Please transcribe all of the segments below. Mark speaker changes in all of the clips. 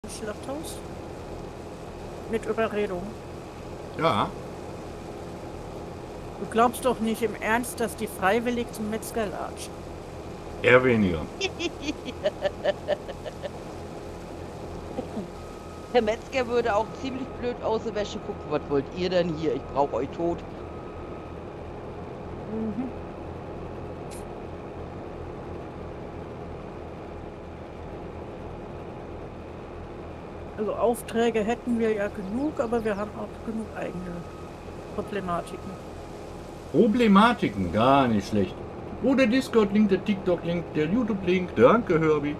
Speaker 1: Schlachthaus? Mit Überredung.
Speaker 2: Ja,
Speaker 1: Du glaubst doch nicht im Ernst, dass die freiwillig zum Metzger latschen.
Speaker 2: eher weniger.
Speaker 3: Der Metzger würde auch ziemlich blöd aus der Wäsche gucken. Was wollt ihr denn hier? Ich brauche euch tot.
Speaker 1: Mhm. Also Aufträge hätten wir ja genug, aber wir haben auch genug eigene Problematiken.
Speaker 2: Problematiken, gar nicht schlecht. Oh, der Discord-Link, der TikTok-Link, der YouTube-Link. Danke, Herbie.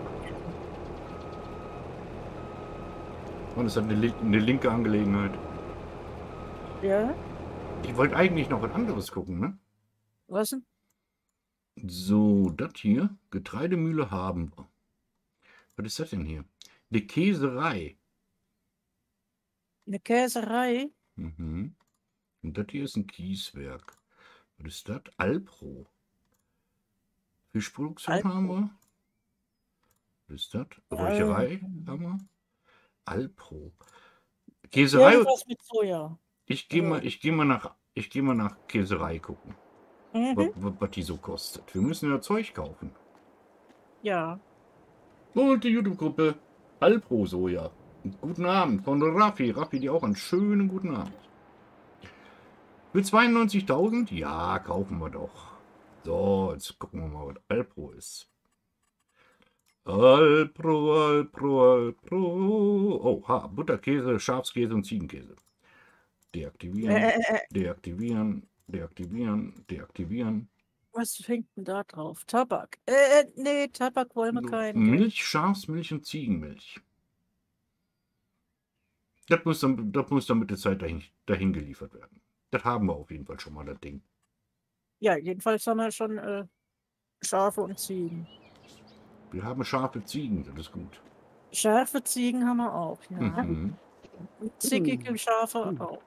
Speaker 2: Und es hat eine linke Angelegenheit.
Speaker 1: Ja?
Speaker 2: Ich wollte eigentlich noch was anderes gucken, ne?
Speaker 1: Was denn?
Speaker 2: So, das hier. Getreidemühle haben wir. Was ist das denn hier? Eine Käserei.
Speaker 1: Eine Käserei?
Speaker 2: Mhm. Und das hier ist ein Kieswerk. Was ist das? Alpro. Fischproduktion
Speaker 1: Alpro.
Speaker 2: haben wir. Was ist das? Räucherei haben wir. Alpro. Käserei.
Speaker 1: Irgendwas mit Soja.
Speaker 2: Ich gehe mal nach Käserei gucken.
Speaker 1: Mhm.
Speaker 2: Was die so kostet. Wir müssen ja Zeug kaufen.
Speaker 1: Ja.
Speaker 2: Und die YouTube-Gruppe Alpro Soja. Guten Abend von Raffi. Raffi, dir auch einen schönen guten Abend. Für 92.000? Ja, kaufen wir doch. So, jetzt gucken wir mal, was Alpro ist. Alpro. Oh, Butterkäse, Schafskäse und Ziegenkäse. Deaktivieren.
Speaker 1: Was hängt denn da drauf? Tabak. Nee, Tabak wollen wir keinen.
Speaker 2: Milch, Schafsmilch und Ziegenmilch. Das muss dann mit der Zeit dahin geliefert werden. Das haben wir auf jeden Fall schon mal, das Ding.
Speaker 1: Ja, jedenfalls haben wir schon Schafe und Ziegen.
Speaker 2: Wir haben scharfe Ziegen, das ist gut.
Speaker 1: Scharfe Ziegen haben wir auch, ja.
Speaker 2: Mhm.
Speaker 1: Und zickige Schafe auch.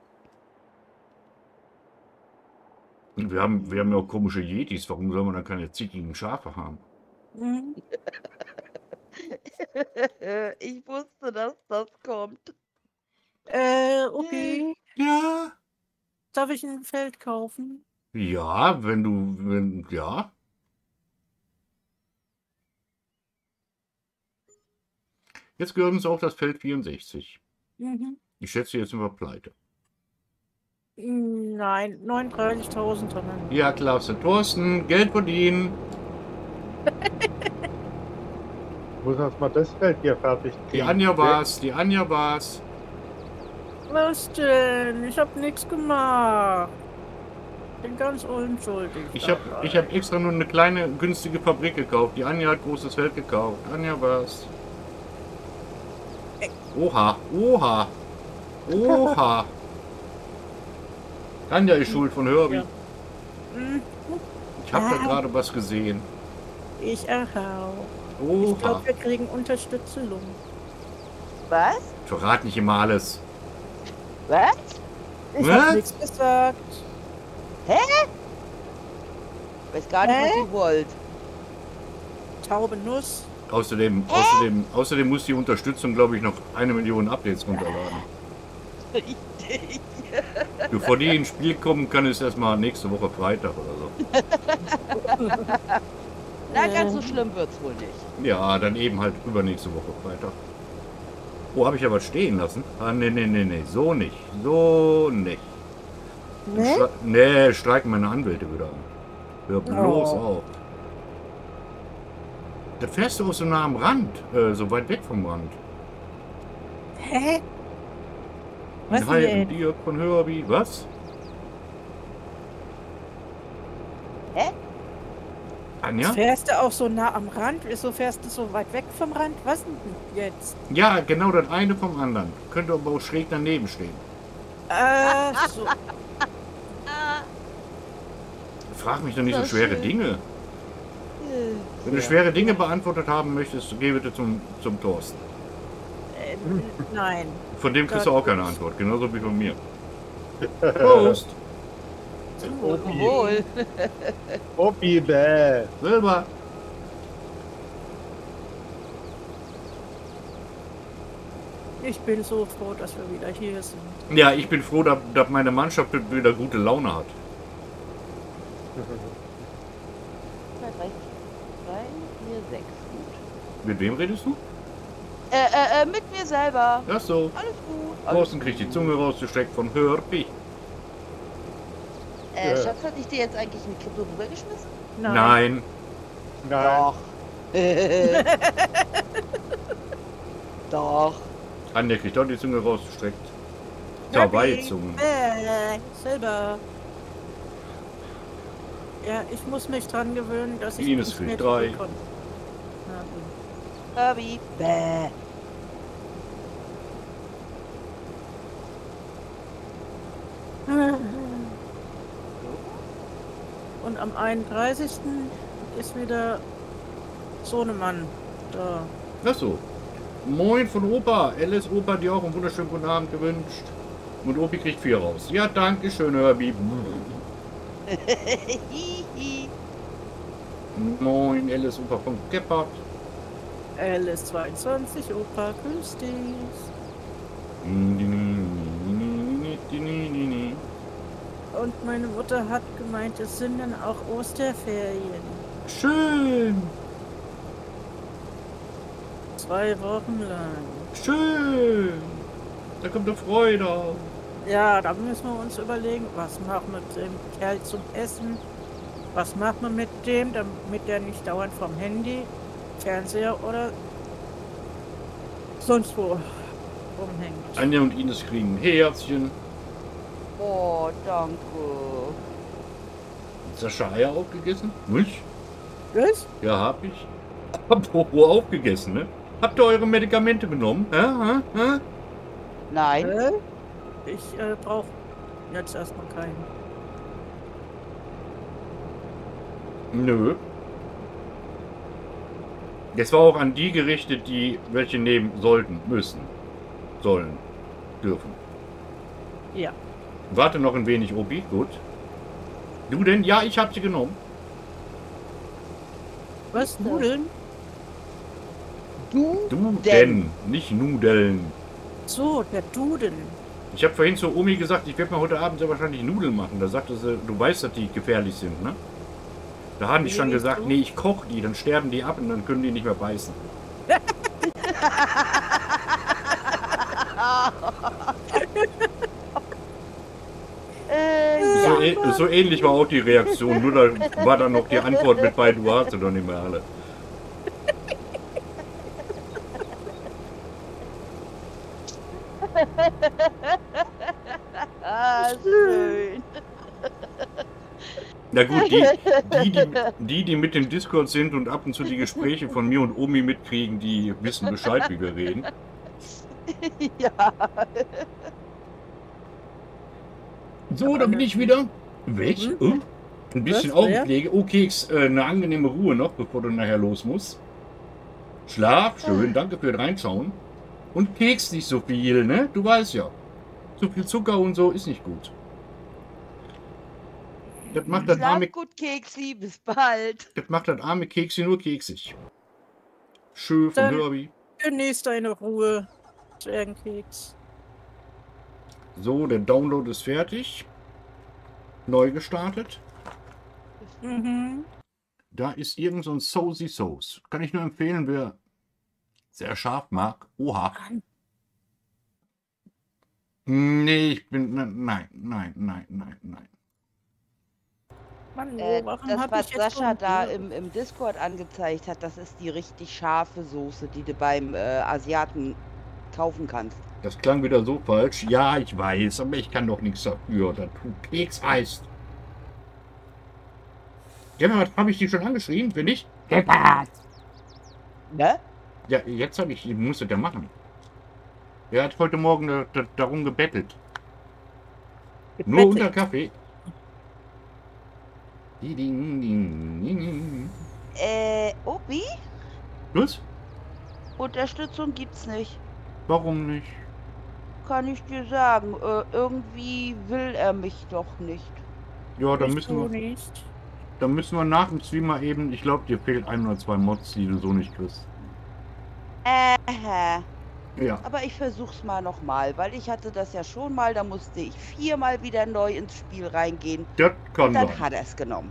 Speaker 2: Und wir haben ja auch komische Yetis. Warum soll man dann keine zickigen Schafe haben?
Speaker 1: Mhm.
Speaker 3: Ich wusste, dass das kommt.
Speaker 1: Okay.
Speaker 2: Ja.
Speaker 1: Darf ich ein Feld kaufen?
Speaker 2: Ja, ja. Jetzt gehört uns auch das Feld 64.
Speaker 1: Mhm.
Speaker 2: Ich schätze, jetzt sind wir pleite.
Speaker 1: Nein, 39.000 haben wir.
Speaker 2: Ja, klasse. Thorsten, Geld verdienen.
Speaker 4: Ich muss erst mal das Feld hier fertig kriegen.
Speaker 2: Die Anja war's.
Speaker 1: Was denn? Ich hab nichts gemacht. Bin ganz unschuldig.
Speaker 2: Ich hab extra nur eine kleine, günstige Fabrik gekauft. Die Anja hat großes Feld gekauft. Anja war's. Oha. Anja ist schuld von Herbie.
Speaker 1: Ja. Mhm.
Speaker 2: Ich habe da gerade was gesehen.
Speaker 1: Ich auch. Ich
Speaker 2: Oha.
Speaker 1: glaube, wir kriegen Unterstützung.
Speaker 3: Was?
Speaker 2: Verrat nicht immer alles.
Speaker 3: Was?
Speaker 1: Ich
Speaker 2: Was?
Speaker 1: hab nichts gesagt.
Speaker 3: Weiß gar nicht, was ihr wollt.
Speaker 1: Taube Nuss.
Speaker 2: Außerdem muss die Unterstützung, glaube ich, noch 1 Million Updates runterladen.
Speaker 3: Richtig.
Speaker 2: Bevor die ins Spiel kommen, kann es erstmal nächste Woche Freitag oder so.
Speaker 3: Na, ganz so schlimm wird's wohl nicht.
Speaker 2: Ja, dann eben halt übernächste Woche Freitag. Oh, habe ich aber stehen lassen? Ah, nee, so nicht.
Speaker 1: Ne?
Speaker 2: Streiken meine Anwälte wieder an. Hör bloß auf. Da fährst du auch so nah am Rand, so weit weg vom Rand.
Speaker 1: Hä? Was
Speaker 2: Hi,
Speaker 1: denn?
Speaker 2: Dirk von Herbie. Was?
Speaker 3: Hä?
Speaker 2: Anja?
Speaker 1: Fährst du auch so nah am Rand? Wieso fährst du so weit weg vom Rand? Was denn jetzt?
Speaker 2: Ja, genau das eine vom anderen. Könnte aber auch schräg daneben stehen.
Speaker 1: So.
Speaker 2: Frag mich doch nicht so
Speaker 3: So
Speaker 2: schwere
Speaker 3: schön.
Speaker 2: Dinge. Wenn du schwere Dinge beantwortet haben möchtest, geh bitte zum Thorsten.
Speaker 1: Nein.
Speaker 2: Von dem kriegst du auch keine Antwort, genauso wie von mir. Prost!
Speaker 3: Wohl.
Speaker 4: Opi, bäh.
Speaker 2: Silber!
Speaker 1: Ich bin so froh, dass wir wieder hier sind.
Speaker 2: Ja, ich bin froh, dass meine Mannschaft wieder gute Laune hat.
Speaker 3: 2, 3, 4, 6. Gut.
Speaker 2: Mit wem redest du?
Speaker 3: Mit mir selber.
Speaker 2: Ach so.
Speaker 3: Alles gut. Alles
Speaker 2: Thorsten kriegt die Zunge rausgestreckt von Herbie.
Speaker 3: Schatz, hatte ich dir jetzt eigentlich eine Kippe rübergeschmissen?
Speaker 2: Nein.
Speaker 4: Nein.
Speaker 3: Doch. Doch.
Speaker 2: Anja kriegt auch die Zunge rausgestreckt. Zwei Zungen.
Speaker 1: Selber. Ja, ich muss mich dran gewöhnen, dass ich
Speaker 2: Ines
Speaker 1: nicht
Speaker 2: kriegt
Speaker 1: mehr
Speaker 2: 3.
Speaker 1: zurückkomme.
Speaker 3: Herbie. Bäh.
Speaker 1: Und am 31. ist wieder Sohnemann da.
Speaker 2: Ach so. Moin von Opa. Alice Opa, dir auch einen wunderschönen guten Abend gewünscht. Und Opi kriegt 4 raus. Ja, danke schön, Herbie. Moin, Alice Opa von Gebhardt.
Speaker 1: Alice 22, Opa, grüß dich. Und meine Mutter hat gemeint, es sind dann auch Osterferien.
Speaker 2: Schön.
Speaker 1: 2 Wochen lang.
Speaker 2: Schön. Da kommt eine Freude auf.
Speaker 1: Ja, da müssen wir uns überlegen, was machen wir mit dem Kerl zum Essen? Was macht man mit dem, damit der nicht dauernd vom Handy, Fernseher oder sonst wo rumhängt?
Speaker 2: Anja und Ines kriegen ein Herzchen.
Speaker 3: Oh, danke.
Speaker 2: Sascha Eier aufgegessen? Nicht?
Speaker 1: Was?
Speaker 2: Ja, hab ich. Apropos aufgegessen, ne? Habt ihr eure Medikamente genommen?
Speaker 3: Nein.
Speaker 1: Ich brauche jetzt erstmal keinen.
Speaker 2: Nö. Das war auch an die gerichtet, die welche nehmen sollten, müssen, sollen, dürfen.
Speaker 1: Ja.
Speaker 2: Warte noch ein wenig, Obi. Gut. Du denn? Ja, ich habe sie genommen.
Speaker 1: Was? Nudeln?
Speaker 3: Du?
Speaker 2: Du denn? Nicht Nudeln.
Speaker 1: So, der Duden.
Speaker 2: Ich habe vorhin zu Omi gesagt, ich werde mal heute Abend sehr wahrscheinlich Nudeln machen. Da sagte sie, du weißt, dass die gefährlich sind, ne? Da haben die schon gesagt, nee, ich koche die, dann sterben die ab und dann können die nicht mehr beißen.
Speaker 3: Ja.
Speaker 2: So ähnlich war auch die Reaktion, nur da war dann noch die Antwort mit bei, du hast sie doch nicht mehr alle.
Speaker 3: Schön.
Speaker 2: Na gut, die mit dem Discord sind und ab und zu die Gespräche von mir und Omi mitkriegen, die wissen Bescheid, wie wir reden.
Speaker 3: Ja.
Speaker 2: So, da bin ich wieder. Weg. Ein bisschen
Speaker 1: Was?
Speaker 2: Augenpflege. Oh, Keks, eine angenehme Ruhe noch, bevor du nachher los musst. Schlaf schön, danke für das Reinschauen. Und Keks nicht so viel, ne? Du weißt ja. So viel Zucker und so ist nicht gut. Das macht das arme,
Speaker 3: Schlaf gut, Keksi, bis bald.
Speaker 2: das macht das arme Keksi nur keksig. Schön von
Speaker 1: Dann-
Speaker 2: Herbie.
Speaker 1: Genieß deine Ruhe, Zwergenkeks.
Speaker 2: So, der Download ist fertig. Neu gestartet.
Speaker 1: Mhm.
Speaker 2: Da ist irgend so ein Saucy Sauce. Kann ich nur empfehlen, wer sehr scharf mag. Oha. Nee, ich bin... Nein.
Speaker 1: Mann, warum
Speaker 3: Das,
Speaker 1: hab
Speaker 3: was
Speaker 1: ich jetzt
Speaker 3: Sascha
Speaker 1: so-
Speaker 3: da im Discord angezeigt hat, das ist die richtig scharfe Soße, die du beim Asiaten kaufen kannst.
Speaker 2: Das klang wieder so falsch. Ja, ich weiß, aber ich kann doch nichts dafür, dass du Keks heißt. Ja, was habe ich die schon angeschrieben, finde ich?
Speaker 3: Ne?
Speaker 2: Ja, jetzt habe ich, muss das ja machen. Er hat heute Morgen darum gebettelt. Nur unter Kaffee.
Speaker 3: Obi?
Speaker 2: Was?
Speaker 3: Unterstützung gibt's nicht.
Speaker 2: Warum nicht?
Speaker 3: Kann ich dir sagen. Irgendwie will er mich doch nicht.
Speaker 2: Ja, dann
Speaker 1: Bist du
Speaker 2: müssen wir,
Speaker 1: nicht.
Speaker 2: dann müssen wir nach dem Stream mal eben, ich glaube, dir fehlt 1 oder 2 Mods, die du so nicht kriegst. Ja,
Speaker 3: Aber ich versuch's mal nochmal, weil ich hatte das ja schon mal, da musste ich 4-mal wieder neu ins Spiel reingehen
Speaker 2: das
Speaker 3: und
Speaker 2: kann
Speaker 3: dann
Speaker 2: sein.
Speaker 3: hat er es genommen.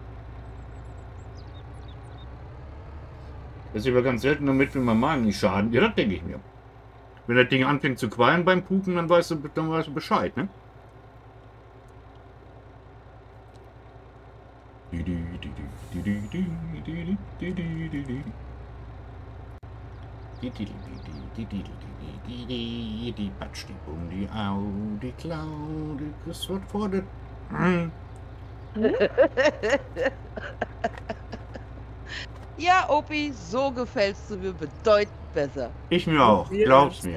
Speaker 2: Das ist aber ganz selten damit, wenn man Magen nicht schaden. Ja, das denke ich mir. Wenn das Ding anfängt zu qualmen beim Pupen, dann weißt du Bescheid, ne? Die Patsch, die Bumm, die Au, die Klau, die Chris wird vor der...
Speaker 3: Ja, Opi, so gefällst du mir bedeutend besser.
Speaker 2: Ich mir auch,
Speaker 1: mir
Speaker 2: glaub's
Speaker 1: erst.
Speaker 2: mir.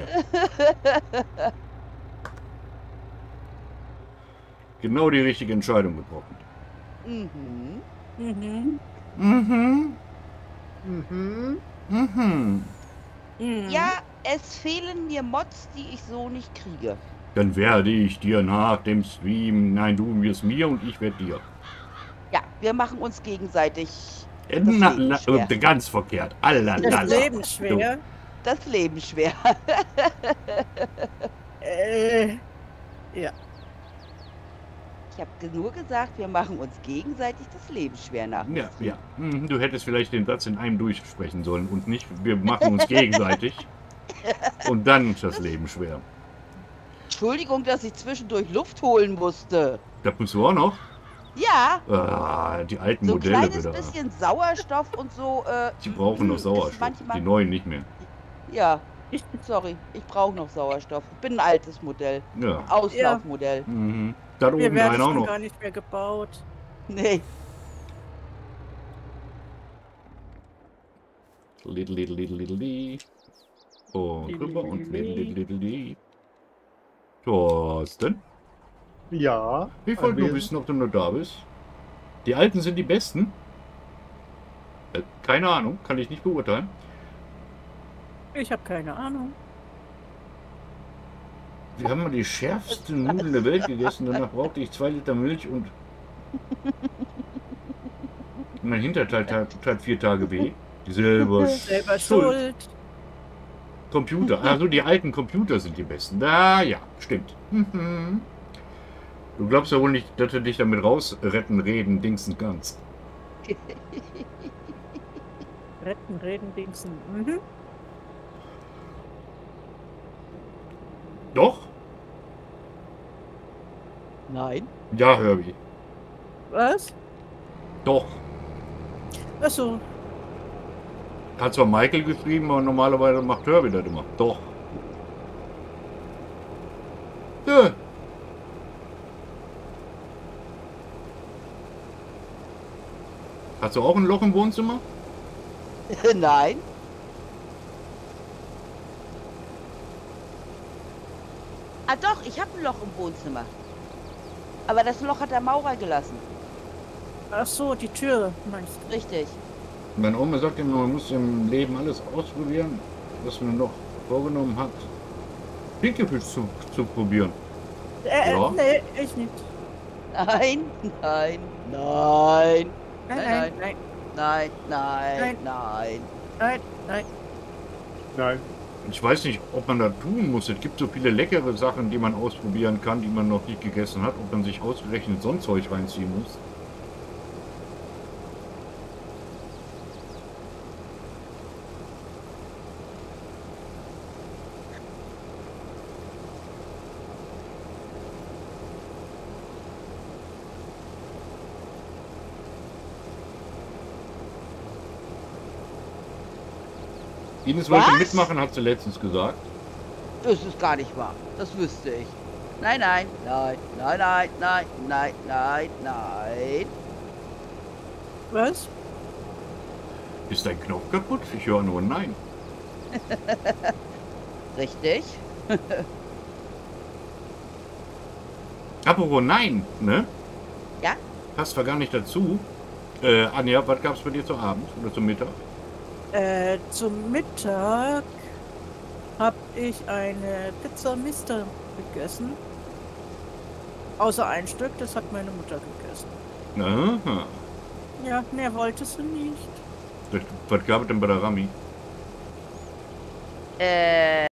Speaker 2: Genau die richtige Entscheidung getroffen.
Speaker 3: Mhm.
Speaker 1: Mhm.
Speaker 2: Mhm,
Speaker 4: Mhm.
Speaker 2: mhm.
Speaker 1: Mhm.
Speaker 3: Ja, es fehlen mir Mods, die ich so nicht kriege.
Speaker 2: Dann werde ich dir nach dem Stream... Nein, du wirst mir und ich werde dir.
Speaker 3: Ja, wir machen uns gegenseitig das
Speaker 2: Na,
Speaker 3: Leben schwer.
Speaker 2: ganz verkehrt.
Speaker 1: Das
Speaker 2: Alalala.
Speaker 1: Leben schwer.
Speaker 3: Das Leben schwer.
Speaker 1: Ja.
Speaker 3: Ich habe nur gesagt, wir machen uns gegenseitig das Leben schwer nach. dem
Speaker 2: Ja,
Speaker 3: Stream.
Speaker 2: ja. Du hättest vielleicht den Satz in einem durchsprechen sollen und nicht, wir machen uns gegenseitig und dann ist das Leben schwer.
Speaker 3: Entschuldigung, dass ich zwischendurch Luft holen musste.
Speaker 2: Das musst du auch noch.
Speaker 3: Ja,
Speaker 2: Ah, die alten
Speaker 3: so ein
Speaker 2: Modelle
Speaker 3: kleines
Speaker 2: wieder.
Speaker 3: bisschen Sauerstoff und so.
Speaker 2: Die brauchen noch
Speaker 3: ist
Speaker 2: Sauerstoff.
Speaker 3: manchmal-
Speaker 2: Die neuen nicht mehr.
Speaker 3: Ja, sorry, ich brauche noch Sauerstoff. Ich bin ein altes Modell.
Speaker 2: Ja.
Speaker 3: Auslaufmodell.
Speaker 2: Mhm. Da
Speaker 1: Hier
Speaker 2: oben
Speaker 1: werden
Speaker 2: rein auch
Speaker 1: schon
Speaker 2: noch.
Speaker 1: gar nicht mehr gebaut.
Speaker 3: Nee.
Speaker 2: Little. Und rüber und little. Thorsten,
Speaker 4: Ja.
Speaker 2: ich wollte nur wissen, ob du noch da bist. Die alten sind die besten. Keine Ahnung, kann ich nicht beurteilen.
Speaker 1: Ich habe keine Ahnung.
Speaker 2: Wir haben mal die schärfste Nudeln der Welt gegessen. Danach brauchte ich 2 Liter Milch und mein Hinterteil tat 4 Tage weh. Selber
Speaker 1: Schuld.
Speaker 2: Computer. Also die alten Computer sind die besten. Ja, stimmt. Mhm. Du glaubst ja wohl nicht, dass du dich damit rausretten, reden, dingsen kannst.
Speaker 1: Retten, reden, dingsen. Mhm.
Speaker 2: Doch?
Speaker 3: Nein.
Speaker 2: Ja, Herbie.
Speaker 1: Was?
Speaker 2: Doch.
Speaker 1: Achso.
Speaker 2: Hat zwar Michael geschrieben, aber normalerweise macht Herbie das immer. Doch. Ja. Hast du auch ein Loch im Wohnzimmer?
Speaker 3: Nein. Ah doch, ich habe ein Loch im Wohnzimmer. Aber das Loch hat der Maurer gelassen.
Speaker 1: Ach so, die Tür meinst du?
Speaker 3: Richtig.
Speaker 2: Meine Oma sagt immer, man muss im Leben alles ausprobieren, was man noch vorgenommen hat. Pinkelfisch zu probieren. Ja.
Speaker 1: Nee, ich nicht.
Speaker 3: Nein, nein, nein,
Speaker 1: Nein,
Speaker 3: Nein,
Speaker 1: nein, nein,
Speaker 3: nein, nein,
Speaker 1: Nein.
Speaker 3: nein.
Speaker 1: nein, nein.
Speaker 4: Nein.
Speaker 2: Ich weiß nicht, ob man da tun muss. Es gibt so viele leckere Sachen, die man ausprobieren kann, die man noch nicht gegessen hat, ob man sich ausgerechnet so ein Zeug reinziehen muss. Ines wollte
Speaker 3: Was?
Speaker 2: mitmachen, hat sie letztens gesagt.
Speaker 3: Das ist gar nicht wahr. Das wüsste ich. Nein, nein, nein, nein, nein, nein, nein, nein, nein.
Speaker 1: Was?
Speaker 2: Ist dein Knopf kaputt? Ich höre nur Nein.
Speaker 3: Richtig.
Speaker 2: Apropos Nein, ne?
Speaker 3: Ja?
Speaker 2: Passt zwar gar nicht dazu. Anja, was gab's bei dir zu Abend oder zum Mittag?
Speaker 1: Zum Mittag habe ich eine Pizza Mister gegessen. Außer ein Stück, das hat meine Mutter gegessen.
Speaker 2: Aha.
Speaker 1: Ja, mehr wollte sie nicht.
Speaker 2: Was gab es denn bei der Rami?